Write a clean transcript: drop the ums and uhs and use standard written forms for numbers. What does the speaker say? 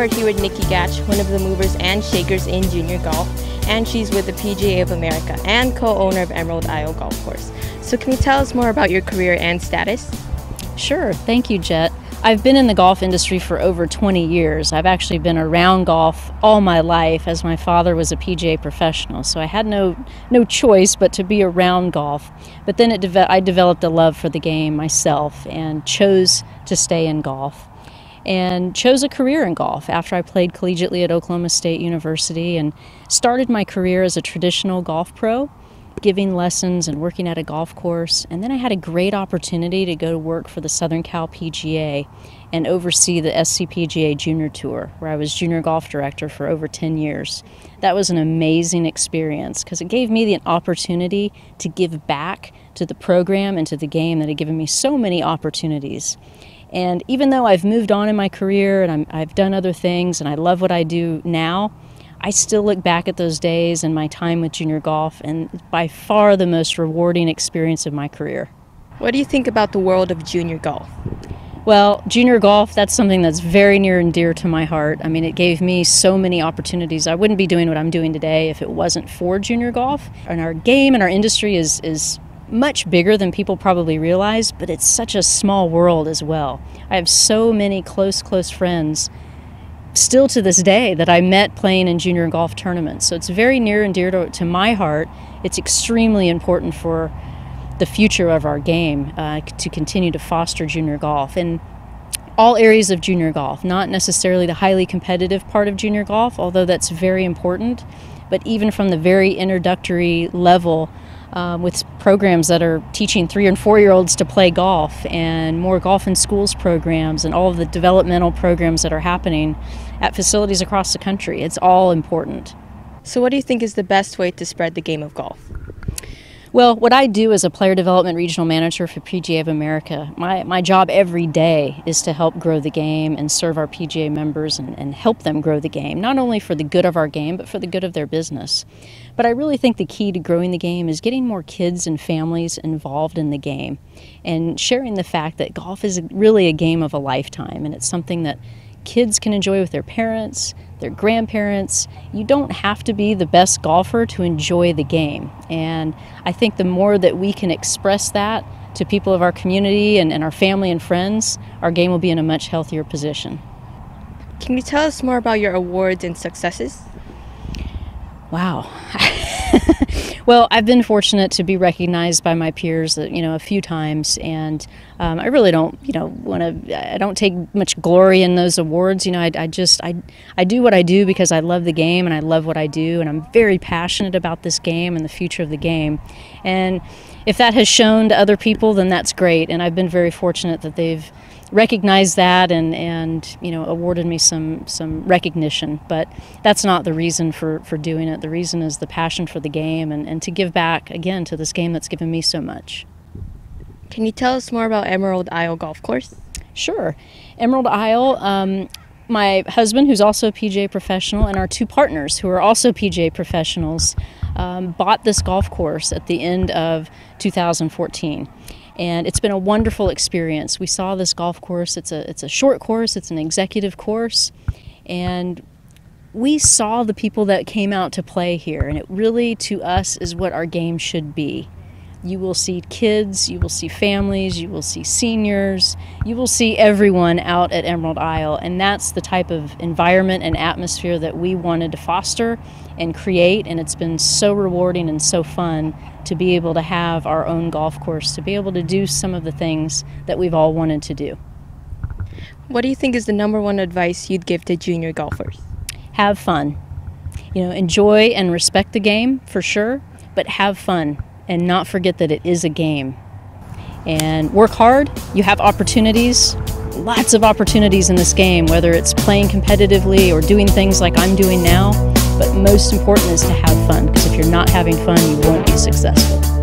we're here with Nikki Gatch, one of the movers and shakers in junior golf, and she's with the PGA of America and co-owner of Emerald Isle Golf Course. So can you tell us more about your career and status? Sure, thank you, Jet. I've been in the golf industry for over 20 years. I've actually been around golf all my life, as my father was a PGA professional, so I had no choice but to be around golf. But then I developed a love for the game myself and chose to stay in golf, and chose a career in golf after I played collegiately at Oklahoma State University and started my career as a traditional golf pro, giving lessons and working at a golf course. And then I had a great opportunity to go to work for the Southern Cal PGA and oversee the SCPGA Junior Tour, where I was junior golf director for over 10 years. That was an amazing experience because it gave me the opportunity to give back to the program and to the game that had given me so many opportunities. And even though I've moved on in my career and I've done other things and I love what I do now, I still look back at those days and my time with junior golf, and it's by far the most rewarding experience of my career. What do you think about the world of junior golf? Well, junior golf, that's something that's very near and dear to my heart. I mean, it gave me so many opportunities. I wouldn't be doing what I'm doing today if it wasn't for junior golf. And our game and our industry is much bigger than people probably realize, but it's such a small world as well. I have so many close friends still to this day that I met playing in junior golf tournaments. So it's very near and dear to my heart. It's extremely important for the future of our game to continue to foster junior golf in all areas of junior golf, not necessarily the highly competitive part of junior golf, although that's very important, but even from the very introductory level with programs that are teaching 3- and 4-year-olds to play golf, and more golf in schools programs, and all of the developmental programs that are happening at facilities across the country. It's all important. So what do you think is the best way to spread the game of golf? Well, what I do as a player development regional manager for PGA of America, my job every day is to help grow the game and serve our PGA members and help them grow the game, not only for the good of our game, but for the good of their business. But I really think the key to growing the game is getting more kids and families involved in the game and sharing the fact that golf is really a game of a lifetime, and it's something that kids can enjoy with their parents, their grandparents. You don't have to be the best golfer to enjoy the game. And I think the more that we can express that to people of our community and our family and friends, our game will be in a much healthier position. Can you tell us more about your awards and successes? Wow. Well, I've been fortunate to be recognized by my peers, a few times, and I really don't, I don't take much glory in those awards. I do what I do because I love the game and I love what I do, and I'm very passionate about this game and the future of the game. And if that has shown to other people, then that's great, and I've been very fortunate that they've recognized that and awarded me some recognition. But that's not the reason for doing it. The reason is the passion for the game and to give back again to this game that's given me so much. Can you tell us more about Emerald Isle Golf Course? Sure. Emerald Isle, my husband, who's also a PGA professional, and our 2 partners, who are also PGA professionals, bought this golf course at the end of 2014. And it's been a wonderful experience. We saw this golf course. It's a short course. It's an executive course. And we saw the people that came out to play here. And it really, to us, is what our game should be. You will see kids, you will see families, you will see seniors, you will see everyone out at Emerald Isle, and that's the type of environment and atmosphere that we wanted to foster and create, and it's been so rewarding and so fun to be able to have our own golf course, to be able to do some of the things that we've all wanted to do. What do you think is the #1 advice you'd give to junior golfers? Have fun. Enjoy and respect the game for sure, but have fun. And not forget that it is a game. And work hard. You have opportunities, lots of opportunities in this game, whether it's playing competitively or doing things like I'm doing now. But most important is to have fun, because if you're not having fun, you won't be successful.